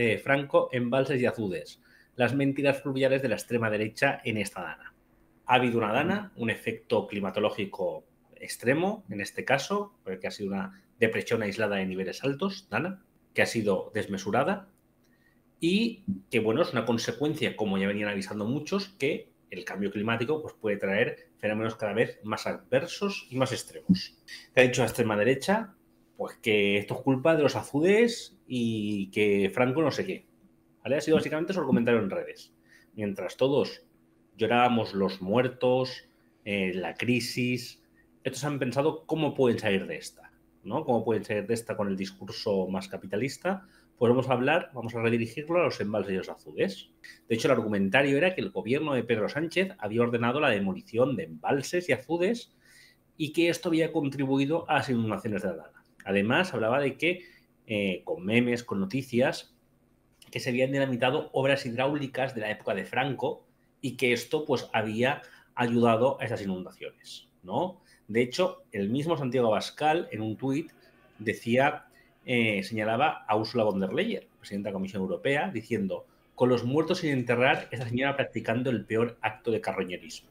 Franco, embalses y azudes. Las mentiras fluviales de la extrema derecha en esta dana. Ha habido una dana, un efecto climatológico extremo, en este caso, porque ha sido una depresión aislada de niveles altos, dana, que ha sido desmesurada y que, bueno, es una consecuencia, como ya venían avisando muchos, que el cambio climático pues, puede traer fenómenos cada vez más adversos y más extremos. ¿Qué ha dicho la extrema derecha? Pues que esto es culpa de los azudes y que Franco no sé qué. ¿Vale? Ha sido básicamente su comentario en redes. Mientras todos llorábamos los muertos, la crisis, estos han pensado cómo pueden salir de esta, ¿no? Cómo pueden salir de esta con el discurso más capitalista. Pues vamos a redirigirlo a los embalses y los azudes. De hecho, el argumentario era que el gobierno de Pedro Sánchez había ordenado la demolición de embalses y azudes y que esto había contribuido a las inundaciones de la Dana. Además, hablaba de que, con memes, con noticias, que se habían dinamitado obras hidráulicas de la época de Franco y que esto pues había ayudado a esas inundaciones, ¿no? De hecho, el mismo Santiago Abascal en un tuit decía, señalaba a Ursula von der Leyen, presidenta de la Comisión Europea, diciendo: con los muertos sin enterrar, esta señora practicando el peor acto de carroñerismo.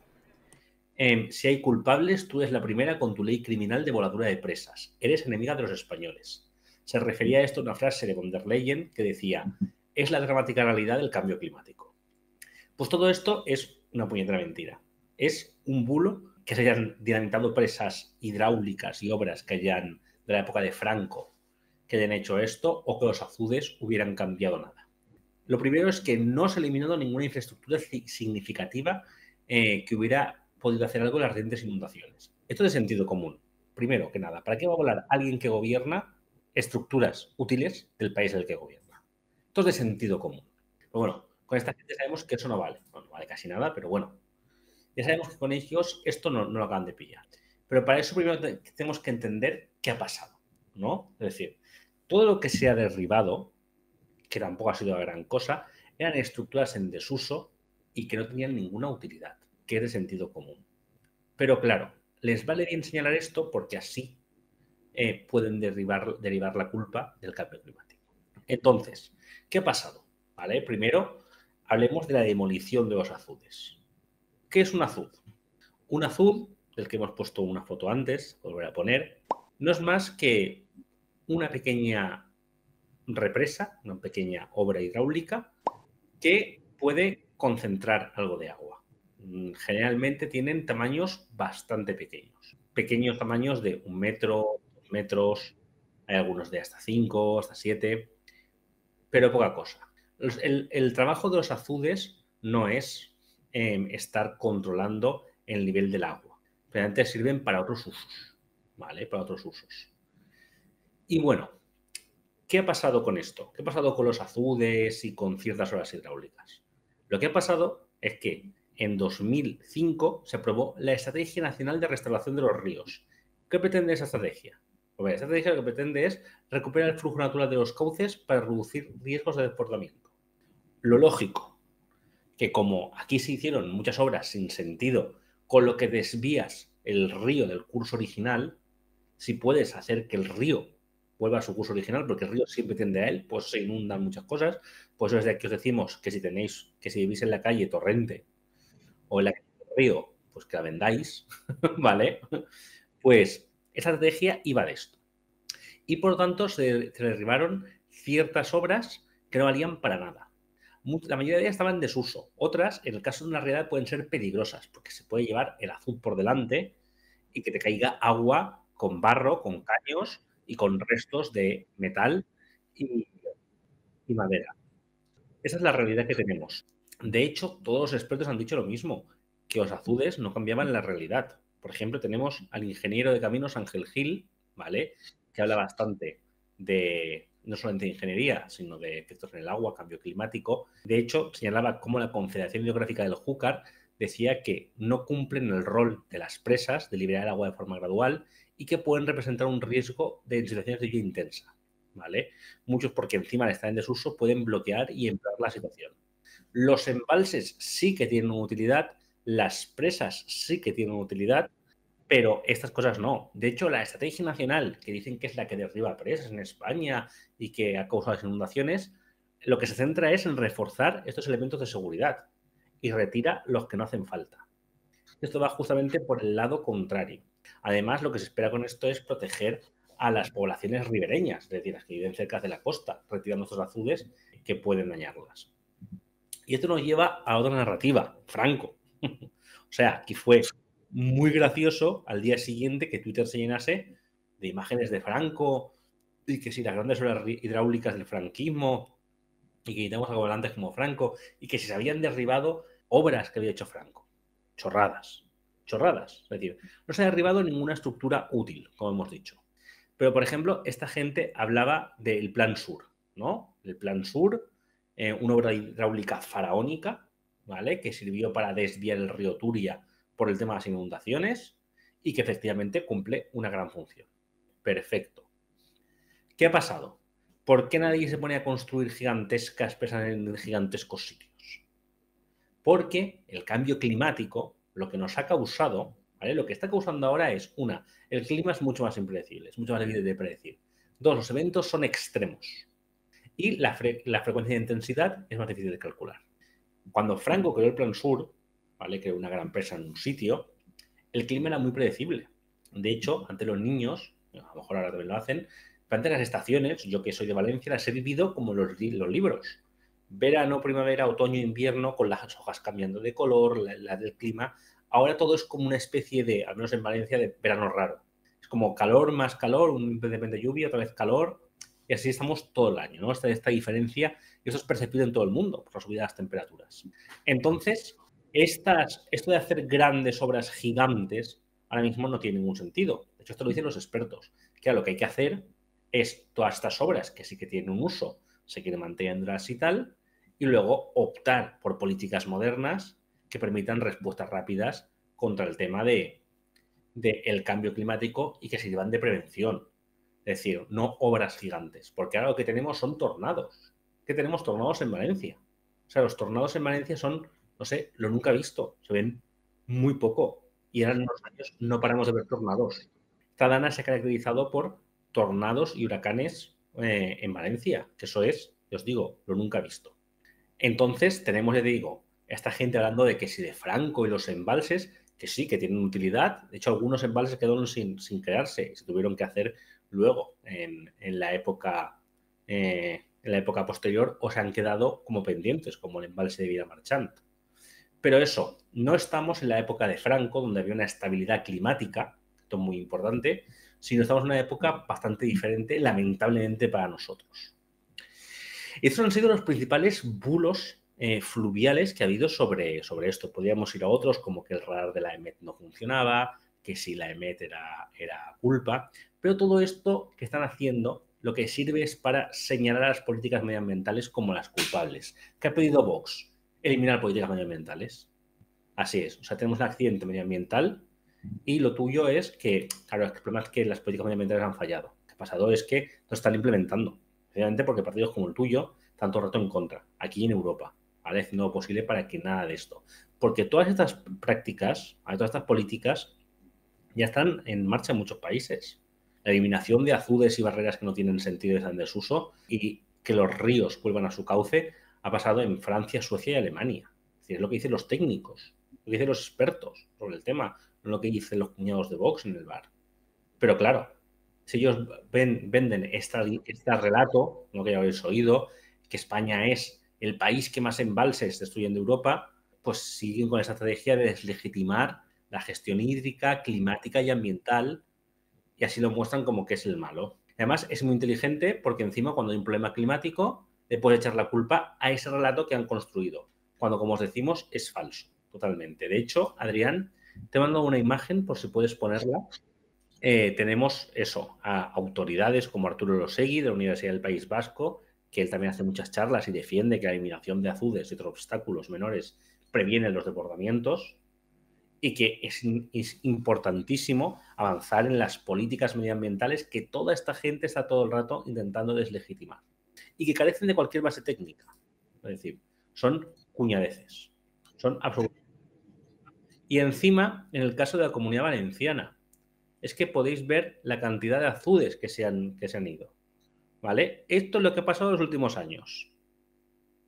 Si hay culpables, tú eres la primera con tu ley criminal de voladura de presas. Eres enemiga de los españoles. Se refería a esto a una frase de von der Leyen que decía: es la dramática realidad del cambio climático. Pues todo esto es una puñetera mentira. Es un bulo que se hayan dinamitado presas hidráulicas y obras que hayan de la época de Franco que hayan hecho esto o que los azudes hubieran cambiado nada. Lo primero es que no se ha eliminado ninguna infraestructura significativa que hubiera podido hacer algo en las recientes inundaciones. Esto es de sentido común. Primero que nada, ¿para qué va a volar alguien que gobierna estructuras útiles del país del que gobierna? Esto es de sentido común. Pero bueno, con esta gente sabemos que eso no vale. No vale casi nada, pero bueno. Ya sabemos que con ellos esto no lo acaban de pillar. Pero para eso primero tenemos que entender qué ha pasado, ¿no? Es decir, todo lo que se ha derribado, que tampoco ha sido la gran cosa, eran estructuras en desuso y que no tenían ninguna utilidad, que es de sentido común. Pero claro, les vale bien señalar esto porque así pueden derivar la culpa del cambio climático. Entonces, ¿qué ha pasado? ¿Vale? Primero, hablemos de la demolición de los azudes. ¿Qué es un azud? Un azud, del que hemos puesto una foto antes, volveré a poner, no es más que una pequeña represa, una pequeña obra hidráulica que puede concentrar algo de agua. Generalmente tienen tamaños bastante pequeños. Pequeños tamaños de 1 metro, 2 metros, hay algunos de hasta 5, hasta 7, pero poca cosa. El trabajo de los azudes no es estar controlando el nivel del agua. Realmente sirven para otros usos, ¿vale? Para otros usos. Y bueno, ¿qué ha pasado con esto? ¿Qué ha pasado con los azudes y con ciertas obras hidráulicas? Lo que ha pasado es que en 2005 se aprobó la Estrategia Nacional de Restauración de los Ríos. ¿Qué pretende esa estrategia? Pues la estrategia lo que pretende es recuperar el flujo natural de los cauces para reducir riesgos de desbordamiento. Lo lógico, que como aquí se hicieron muchas obras sin sentido, con lo que desvías el río del curso original, si puedes hacer que el río vuelva a su curso original, porque el río siempre tiende a él, pues se inundan muchas cosas. Pues desde aquí os decimos que si vivís en la calle Torrente o en la calle del Río, pues que la vendáis, ¿vale? Pues esa estrategia iba de esto. Y por lo tanto se derribaron ciertas obras que no valían para nada. La mayoría de ellas estaban en desuso. Otras, en el caso de una riada, pueden ser peligrosas, porque se puede llevar el azud por delante y que te caiga agua con barro, con caños y con restos de metal y madera. Esa es la realidad que tenemos. De hecho, todos los expertos han dicho lo mismo, que los azudes no cambiaban la realidad. Por ejemplo, tenemos al ingeniero de caminos Ángel Gil, ¿vale? Que habla bastante de no solamente de ingeniería, sino de efectos en el agua, cambio climático. De hecho, señalaba cómo la Confederación Hidrográfica del Júcar decía que no cumplen el rol de las presas de liberar el agua de forma gradual y que pueden representar un riesgo de situaciones de lluvia intensa, ¿vale? Muchos, porque encima de estar en desuso, pueden bloquear y empeorar la situación. Los embalses sí que tienen una utilidad, las presas sí que tienen una utilidad, pero estas cosas no. De hecho, la estrategia nacional, que dicen que es la que derriba presas en España y que ha causado las inundaciones, lo que se centra es en reforzar estos elementos de seguridad y retira los que no hacen falta. Esto va justamente por el lado contrario. Además, lo que se espera con esto es proteger a las poblaciones ribereñas, es decir, las que viven cerca de la costa, retirando estos azudes que pueden dañarlas. Y esto nos lleva a otra narrativa, Franco. O sea, aquí fue muy gracioso al día siguiente que Twitter se llenase de imágenes de Franco y que si las grandes obras hidráulicas del franquismo y que quitamos a gobernantes como Franco y que si se habían derribado obras que había hecho Franco. Chorradas. Chorradas. Es decir, no se ha derribado ninguna estructura útil, como hemos dicho. Pero, por ejemplo, esta gente hablaba del Plan Sur, ¿no? El Plan Sur, una obra hidráulica faraónica, ¿vale? Que sirvió para desviar el río Turia por el tema de las inundaciones y que efectivamente cumple una gran función. Perfecto. ¿Qué ha pasado? ¿Por qué nadie se pone a construir gigantescas presas en gigantescos sitios? Porque el cambio climático, lo que nos ha causado, ¿vale? Lo que está causando ahora es, una, el clima es mucho más impredecible, es mucho más difícil de predecir. Dos, los eventos son extremos. Y la frecuencia de intensidad es más difícil de calcular. Cuando Franco creó el Plan Sur, ¿vale? Que era una gran empresa en un sitio, el clima era muy predecible. De hecho, ante los niños, a lo mejor ahora también lo hacen, ante las estaciones, yo que soy de Valencia, las he vivido como los libros. Verano, primavera, otoño, invierno, con las hojas cambiando de color, la del clima. Ahora todo es como una especie de, al menos en Valencia, de verano raro. Es como calor más calor, un de repente lluvia, otra vez calor, y así estamos todo el año, ¿no? Esta diferencia, y eso es perceptido en todo el mundo por la subida de las temperaturas. Entonces, esto de hacer grandes obras gigantes ahora mismo no tiene ningún sentido. De hecho, esto lo dicen los expertos. Que lo que hay que hacer es todas estas obras que sí que tienen un uso, se quieren mantenerlas y tal, y luego optar por políticas modernas que permitan respuestas rápidas contra el tema de el cambio climático y que sirvan de prevención. Es decir, no obras gigantes, porque ahora lo que tenemos son tornados. ¿Qué tenemos tornados en Valencia? O sea, los tornados en Valencia son, no sé, lo nunca visto, se ven muy poco. Y eran unos años no paramos de ver tornados. Esta dana se ha caracterizado por tornados y huracanes en Valencia, que eso es, os digo, lo nunca visto. Entonces, tenemos, ya te digo, esta gente hablando de que si de Franco y los embalses, que sí, que tienen utilidad. De hecho, algunos embalses quedaron sin crearse y se tuvieron que hacer luego en la época posterior o se han quedado como pendientes, como el embalse de Villamarchant. Pero eso, no estamos en la época de Franco, donde había una estabilidad climática, esto es muy importante, sino estamos en una época bastante diferente, lamentablemente para nosotros. Estos han sido los principales bulos fluviales que ha habido sobre esto. Podríamos ir a otros, como que el radar de la EMET no funcionaba, que si la EMET era culpa, pero todo esto que están haciendo lo que sirve es para señalar a las políticas medioambientales como las culpables. ¿Qué ha pedido Vox? Eliminar políticas medioambientales. Así es, o sea, tenemos un accidente medioambiental y lo tuyo es que, claro, el problema es que las políticas medioambientales han fallado. Lo que ha pasado es que no están implementando, precisamente porque partidos como el tuyo están todo el rato en contra, aquí en Europa, ¿vale? Haciendo lo posible para que nada de esto. Porque todas estas prácticas, todas estas políticas, ya están en marcha en muchos países. La eliminación de azudes y barreras que no tienen sentido y están en desuso y que los ríos vuelvan a su cauce ha pasado en Francia, Suecia y Alemania. Es decir, es lo que dicen los técnicos, lo que dicen los expertos sobre el tema, no lo que dicen los cuñados de Vox en el bar. Pero claro, si ellos venden este relato, lo que ya habéis oído, que España es el país que más embalses destruyen de Europa, pues siguen con esa estrategia de deslegitimar la gestión hídrica, climática y ambiental, y así lo muestran como que es el malo. Además, es muy inteligente porque encima cuando hay un problema climático le puede echar la culpa a ese relato que han construido, cuando, como os decimos, es falso, totalmente. De hecho, Adrián, te mando una imagen por si puedes ponerla. Tenemos eso, a autoridades como Arturo Elosegui de la Universidad del País Vasco, que él también hace muchas charlas y defiende que la eliminación de azudes y otros obstáculos menores previene los desbordamientos y que es importantísimo avanzar en las políticas medioambientales que toda esta gente está todo el rato intentando deslegitimar y que carecen de cualquier base técnica. Es decir, son cuñadeces, son absolutamente. Y encima, en el caso de la Comunidad Valenciana, es que podéis ver la cantidad de azudes que se han ido, ¿vale? Esto es lo que ha pasado en los últimos años.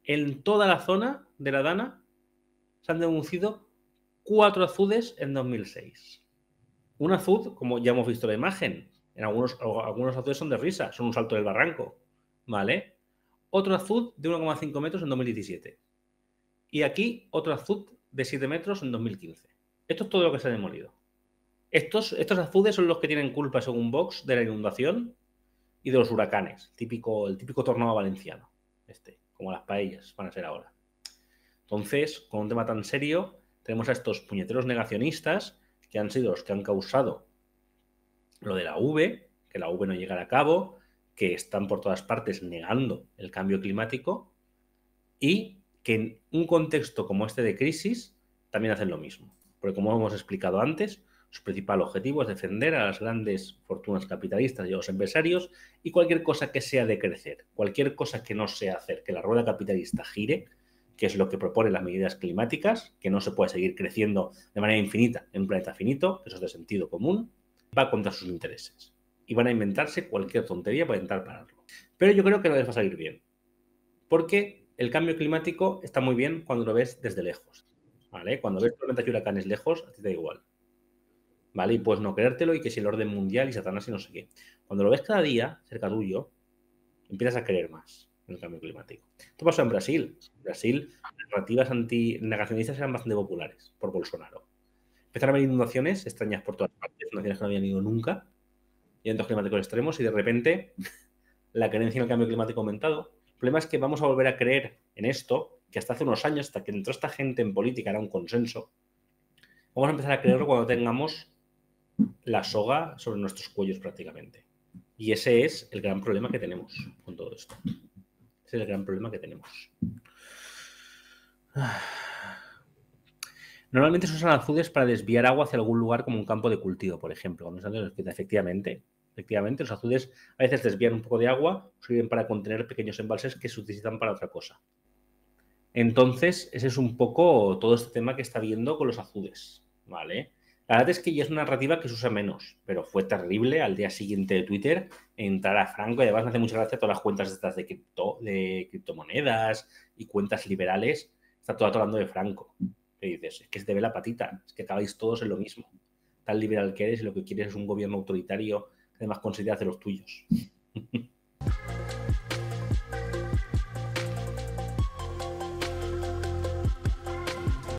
En toda la zona de la Dana se han denunciado 4 azudes en 2006. Un azud, como ya hemos visto la imagen, en algunos azudes son de risa, son un salto del barranco, ¿vale? Otro azud de 1,5 metros en 2017. Y aquí otro azud de 7 metros en 2015. Esto es todo lo que se ha demolido. Estos azudes son los que tienen culpa, según Vox, de la inundación y de los huracanes. El típico tornado valenciano. Como las paellas van a ser ahora. Entonces, con un tema tan serio, tenemos a estos puñeteros negacionistas que han sido los que han causado lo de la V, que la V no llegara a cabo, que están por todas partes negando el cambio climático y que en un contexto como este de crisis también hacen lo mismo. Porque como hemos explicado antes, su principal objetivo es defender a las grandes fortunas capitalistas y a los empresarios y cualquier cosa que sea de crecer, cualquier cosa que no sea hacer que la rueda capitalista gire, que es lo que proponen las medidas climáticas, que no se puede seguir creciendo de manera infinita en un planeta finito, que eso es de sentido común, va contra sus intereses. Y van a inventarse cualquier tontería para intentar pararlo. Pero yo creo que no les va a salir bien. Porque el cambio climático está muy bien cuando lo ves desde lejos. ¿Vale? Cuando ves tormentas y huracanes lejos, a ti te da igual. ¿Vale? Y puedes no creértelo y que si el orden mundial y Satanás y no sé qué. Cuando lo ves cada día, cerca tuyo, empiezas a creer más en el cambio climático. Esto pasó en Brasil. En Brasil, las narrativas anti-negacionistas eran bastante populares por Bolsonaro. Empezaron a haber inundaciones extrañas por todas partes, inundaciones que no habían ido nunca, y eventos climáticos extremos, y de repente la creencia en el cambio climático ha aumentado. El problema es que vamos a volver a creer en esto, que hasta hace unos años, hasta que entró esta gente en política, era un consenso. Vamos a empezar a creerlo cuando tengamos la soga sobre nuestros cuellos prácticamente. Y ese es el gran problema que tenemos con todo esto. Ese es el gran problema que tenemos. Normalmente se usan azudes para desviar agua hacia algún lugar como un campo de cultivo, por ejemplo. Efectivamente, los azudes a veces desvían un poco de agua, sirven para contener pequeños embalses que se utilizan para otra cosa. Entonces, ese es un poco todo este tema que está viendo con los azudes, ¿vale? La verdad es que ya es una narrativa que se usa menos, pero fue terrible al día siguiente de Twitter entrar a Franco, y además me hace mucha gracia todas las cuentas estas de criptomonedas y cuentas liberales, está todo hablando de Franco. ¿Qué dices? Es que se te ve la patita, es que acabáis todos en lo mismo. Tan liberal que eres y lo que quieres es un gobierno autoritario que además considera de los tuyos.